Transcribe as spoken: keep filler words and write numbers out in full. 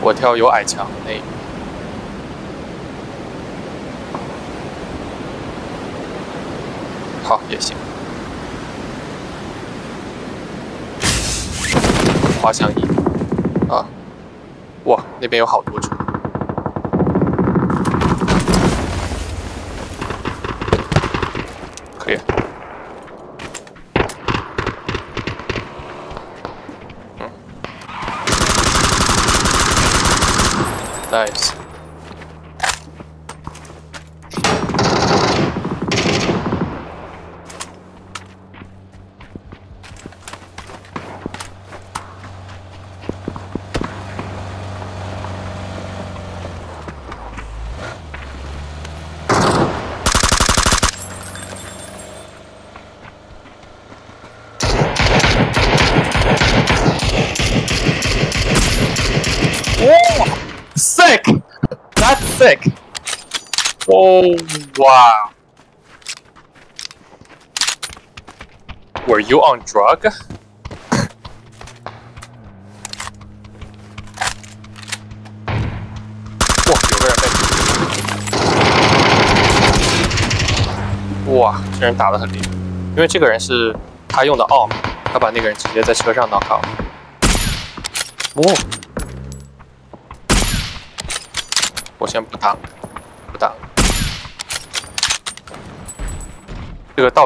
我跳有矮墙的那一个。好，也行。滑翔翼啊！哇，那边有好多车。可以。嗯。Nice。Sick! That's sick! Oh, wow. Were you on drug?哇，有个人被……哇，这人打得很厉害，因为这个人是他用的奥嘛，他把那个人直接在车上 knock out。哦。我先不打，不打。这个到。